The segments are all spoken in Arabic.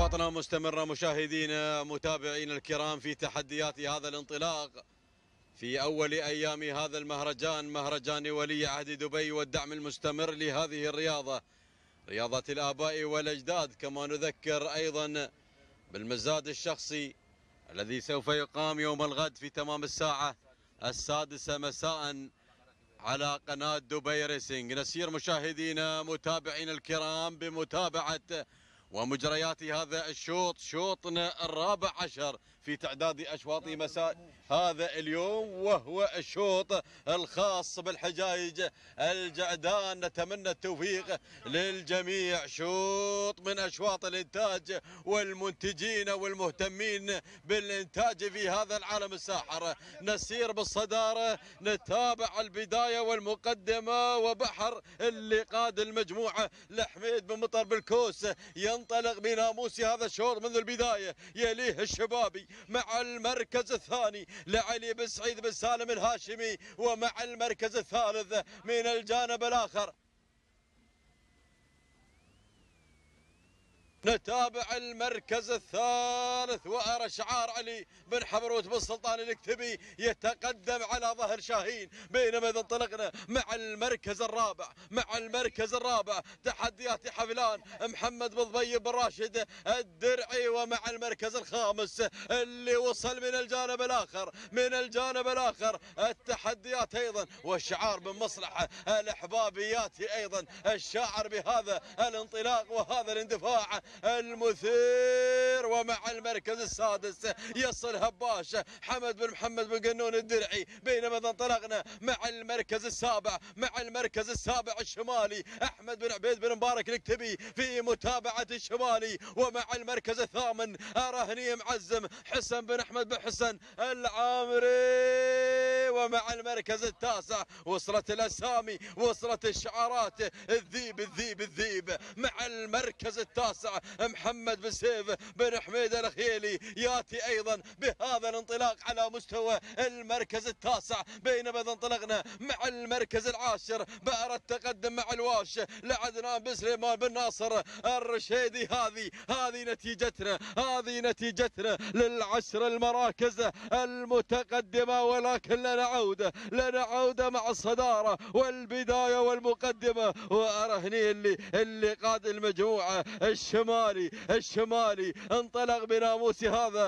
أشواطنا مستمرة مشاهدينا متابعينا الكرام في تحديات هذا الانطلاق في أول أيام هذا المهرجان، مهرجان ولي عهد دبي، والدعم المستمر لهذه الرياضة، رياضة الآباء والأجداد. كما نذكر أيضا بالمزاد الشخصي الذي سوف يقام يوم الغد في تمام الساعة 6 مساء على قناة دبي ريسينج. نسير مشاهدينا متابعينا الكرام بمتابعة ومجريات هذا الشوط، شوطنا الرابع عشر في تعداد أشواط مساء هذا اليوم، وهو الشوط الخاص بالحجايج الجعدان. نتمنى التوفيق للجميع. شوط من أشواط الإنتاج والمنتجين والمهتمين بالإنتاج في هذا العالم الساحر. نسير بالصدارة، نتابع البداية والمقدمة وبحر اللي قاد المجموعة لحميد بن مطر بالكوس. ينطلق بناموس هذا الشوط منذ البداية، يليه الشبابي مع المركز الثاني لعلي بن سعيد بن سالم الهاشمي، ومع المركز الثالث من الجانب الآخر نتابع المركز الثالث، وأرى شعار علي بن حبروت بن سلطان الكتبي يتقدم على ظهر شاهين. بينما إذا انطلقنا مع المركز الرابع تحديات حفلان محمد بن ضبيب بن راشد الدرعي، ومع المركز الخامس اللي وصل من الجانب الآخر التحديات أيضا والشعار بن مصلحة الأحبابياتي أيضا الشاعر بهذا الانطلاق وهذا الاندفاع المثير. ومع المركز السادس يصل هباش حمد بن محمد بن قنون الدرعي. بينما اذا انطلقنا مع المركز السابع الشمالي احمد بن عبيد بن مبارك الكتبي في متابعة الشمالي. ومع المركز الثامن أرهني معزم حسن بن احمد بن حسن العامري. ومع المركز التاسع وصلت الاسامي، وصلت الشعارات، الذيب مع المركز التاسع محمد بن سيف بن حميد الخيلي ياتي ايضا بهذا الانطلاق على مستوى المركز التاسع. بينما اذا انطلقنا مع المركز العاشر بأر التقدم مع الواش لعدنان بن سليمان بن ناصر الرشيدي. هذه نتيجتنا للعشر المراكز المتقدمة، ولكن لنا عودة مع الصدارة والبداية والمقدمة. وأرهني اللي قاد المجموعة الشمالي انطلق بناموس هذا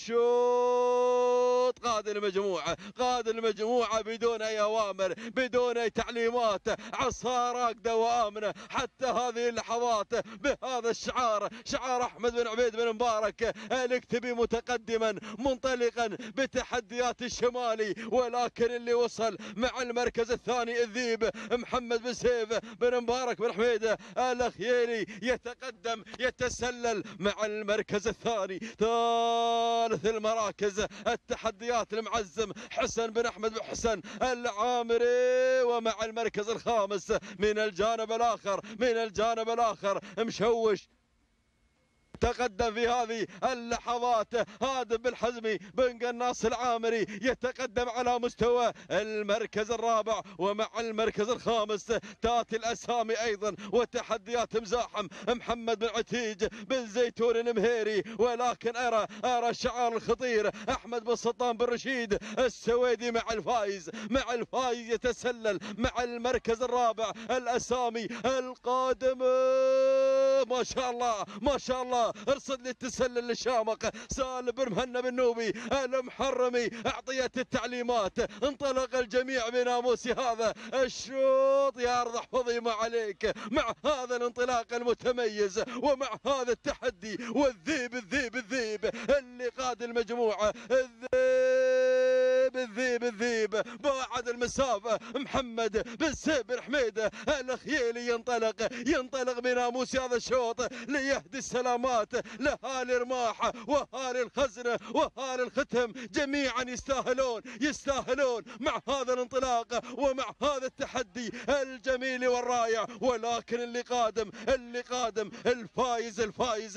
الشوط، قاد المجموعة بدون أي أوامر، بدون أي تعليمات، عصا راكدة وآمنة حتى هذه اللحظات بهذا الشعار، شعار أحمد بن عبيد بن مبارك الكتبي متقدما منطلقا بتحديات الشمالي. ولكن اللي وصل مع المركز الثاني الذيب محمد بن سيف بن مبارك بن حميد الخيلي يتقدم يتسلل مع المركز الثاني. ثالث المراكز التحديات المعزم حسن بن احمد بن حسن العامري. ومع المركز الخامس من الجانب الاخر مشوش تقدم في هذه اللحظات هادم بن حزمي بن قناص العامري يتقدم على مستوى المركز الرابع. ومع المركز الخامس تاتي الاسامي ايضا وتحديات مزاحم محمد بن عتيج بن زيتون المهيري. ولكن ارى الشعار الخطير احمد بن سلطان بن رشيد السويدي مع الفايز يتسلل مع المركز الرابع. الاسامي القادمه ما شاء الله ارصد لي التسلل للشامق سالم بن مهنا بن نوبي المحرمي. اعطيت التعليمات، انطلق الجميع بناموس هذا الشوط. يا ارض احفظي ما عليك مع هذا الانطلاق المتميز ومع هذا التحدي والذيب اللي قاد المجموعه. الذيب باعد المسافه محمد بن سيف بن حميده الخيلي ينطلق بناموس هذا الشوط ليهدي السلامات لأهالي رماح وأهالي الخزنة وأهالي الختم. جميعا يستاهلون مع هذا الانطلاق ومع هذا التحدي الجميل والرائع. ولكن اللي قادم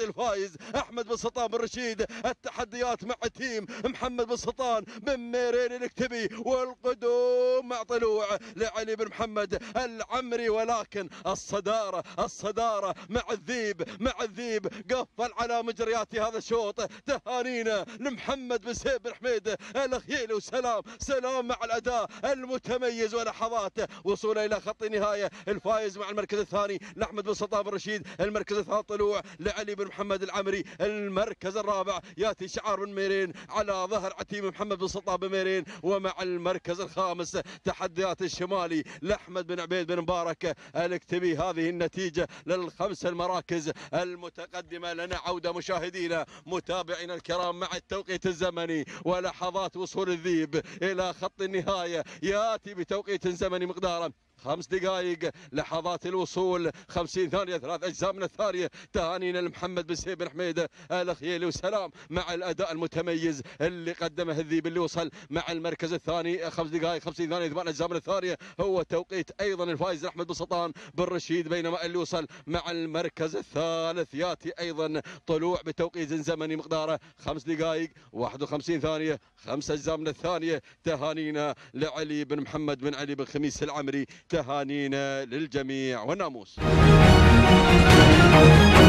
الفايز أحمد بن سلطان بن رشيد. التحديات مع تيم محمد بن سلطان بن ميرين بين الكتبي والقدوم مع طلوع لعلي بن محمد العمري، ولكن الصدارة مع الذيب قفل على مجريات هذا الشوط. تهانينا لمحمد بن سيف بن حميد الخيلي، وسلام مع الأداء المتميز ولحظات وصول إلى خط النهاية. الفائز مع المركز الثاني لأحمد بن سلطان بن رشيد، المركز الثالث طلوع لعلي بن محمد العمري، المركز الرابع ياتي شعار بن ميرين على ظهر عتيم محمد بن سلطان بن ميرين، ومع المركز الخامس تحديات الشمالي لأحمد بن عبيد بن مبارك الكتبي. هذه النتيجة للخمس المراكز المتقدمة. لنا عودة مشاهدينا متابعينا الكرام مع التوقيت الزمني ولحظات وصول الذيب إلى خط النهاية، ياتي بتوقيت زمني مقداره 5 دقائق. لحظات الوصول 50 ثانية، 3 أجزاء من الثانية. تهانينا لمحمد بن سيف بن حميد الخيلي، وسلام مع الأداء المتميز اللي قدمه الذيب اللي وصل مع المركز الثاني 5 دقائق 50 ثانية 8 أجزاء من الثانية. هو توقيت أيضا الفائز أحمد بن سلطان بن رشيد، بينما اللي وصل مع المركز الثالث ياتي أيضا طلوع بتوقيت زمني مقداره 5 دقائق 51 ثانية 5 أجزاء من الثانية. تهانينا لعلي بن محمد بن علي بن خميس العمري، تهانينا للجميع والناموس.